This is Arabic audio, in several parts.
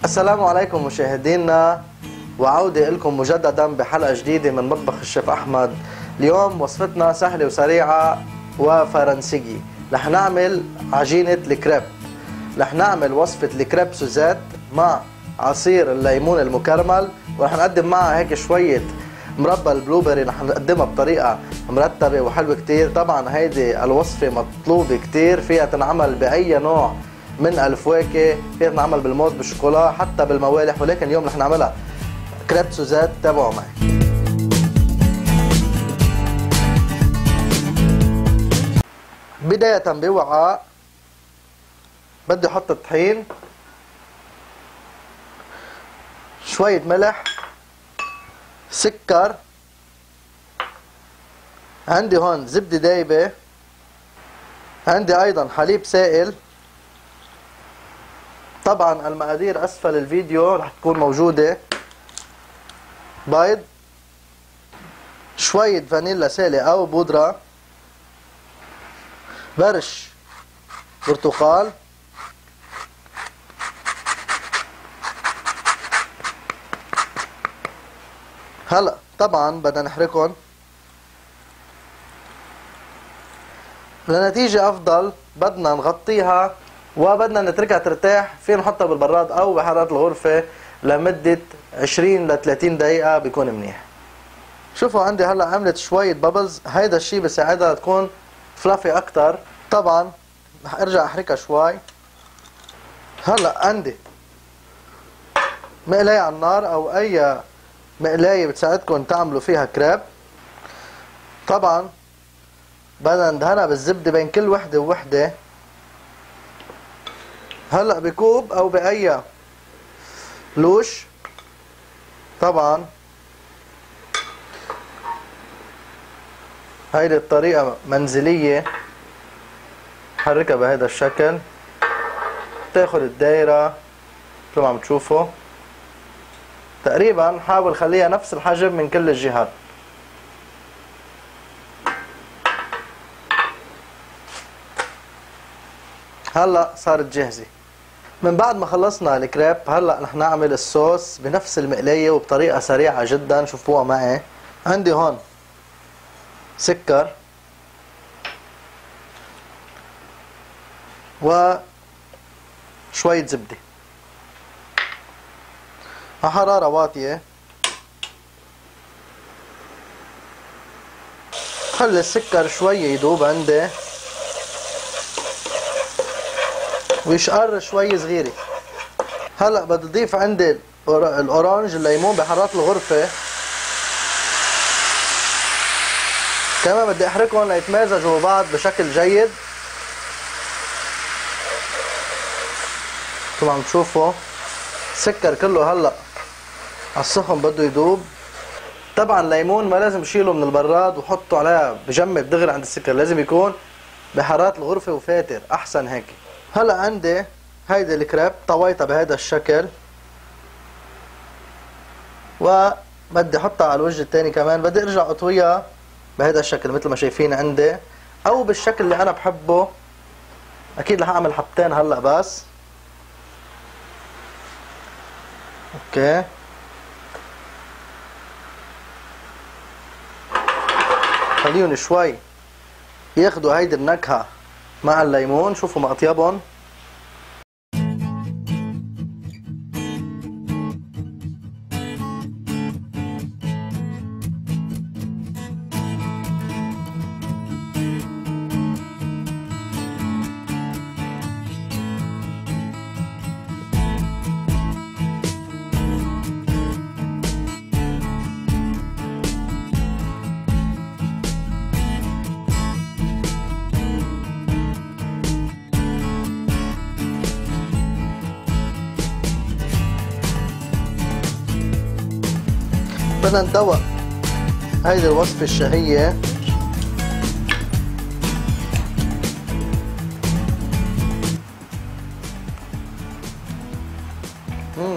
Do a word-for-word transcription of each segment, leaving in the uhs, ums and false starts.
السلام عليكم مشاهدينا، وعودة لكم مجددا بحلقة جديدة من مطبخ الشيف أحمد. اليوم وصفتنا سهلة وسريعة وفرنسية. رح نعمل عجينة الكريب. رح نعمل وصفة الكريب سوزات مع عصير الليمون المكرمل، ورح نقدم معها هيك شوية مربى البلوبري. رح نقدمها بطريقة مرتبة وحلوة كتير. طبعا هيدي الوصفة مطلوبة كتير، فيها تنعمل بأي نوع من الفواكه، فيها تنعمل بالموز، بالشوكولا، حتى بالموالح، ولكن اليوم رح نعملها كريب سوزات. تابعوا معي. بداية بوعاء بدي احط الطحين، شوية ملح، سكر، عندي هون زبدة دايبة، عندي ايضا حليب سائل. طبعا المقادير اسفل الفيديو رح تكون موجودة. بيض، شوية فانيلا سائلة او بودرة، برش برتقال، هلا طبعا بدنا نحركهم لنتيجة افضل. بدنا نغطيها وبدنا نتركها ترتاح. فينا نحطها بالبراد او بحرارة الغرفة لمدة عشرين ل ثلاثين دقيقة، بيكون منيح. شوفوا عندي هلا عملت شوية بابلز، هيدا الشيء بساعدها تكون فلافي اكتر. طبعا رح ارجع احركها شوي. هلا عندي مقلاية على النار او اي مقلاية بتساعدكم تعملوا فيها كريب. طبعا بدنا ندهنها بالزبدة بين كل وحدة ووحدة. هلا بكوب او باي لوش. طبعا هيدي الطريقة منزلية، حركها بهذا الشكل، تاخد الدايرة مثل ما عم تشوفوا تقريبا. حاول خليها نفس الحجم من كل الجهات. هلا صارت جاهزة. من بعد ما خلصنا الكريب هلا رح نعمل الصوص بنفس المقلاية وبطريقة سريعة جدا. شوفوها معي. عندي هون سكر وشوية زبدة على حرارة واطية. خلي السكر شوي يدوب عندي ويشقر شوي صغيرة. هلا بدي اضيف عندي الاورانج الليمون بحرارة الغرفة. كمان بدي احركهم ليتمازجوا ببعض بشكل جيد. طبعا بتشوفوا السكر كله هلا على السخن بده يدوب. طبعا الليمون ما لازم شيله من البراد وحطه عليها بجمد دغري عند السكر، لازم يكون بحرارة الغرفة وفاتر، احسن هيك. هلا عندي هيدي الكريب طويتها بهذا الشكل، وبدي احطها على الوجه الثاني كمان. بدي ارجع اطويها بهذا الشكل مثل ما شايفين عندي، او بالشكل اللي انا بحبه. اكيد رح اعمل حبتين هلا بس. اوكي، خليهم شوي ياخدوا هيدي النكهة مع الليمون. شوفوا ما اطيبهم. بدنا ندوق هيدي الوصفة الشهية. مم.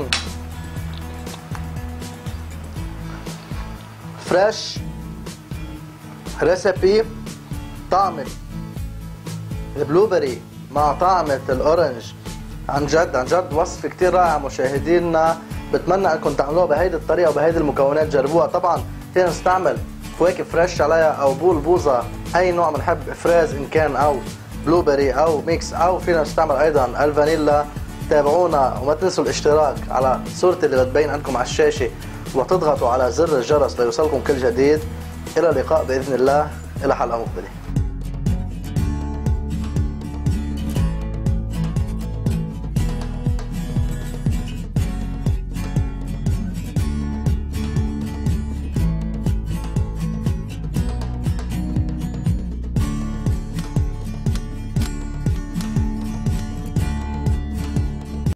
فريش ريسيبي، طعمة البلوبري مع طعمة الاورنج عن جد عن جد وصفة كتير رائعة مشاهدينا، بتمنى انكم تعملوها بهيدي الطريقة وبهيدي المكونات، جربوها. طبعا فينا نستعمل فواكه فريش عليها او بول بوظة، اي نوع بنحب، فريز ان كان او بلو بيري او ميكس، او فينا نستعمل ايضا الفانيلا. تابعونا وما تنسوا الاشتراك على صورتي اللي بتبين عندكم على الشاشة، وتضغطوا على زر الجرس ليوصلكم كل جديد. الى اللقاء باذن الله، الى حلقة مقبلة.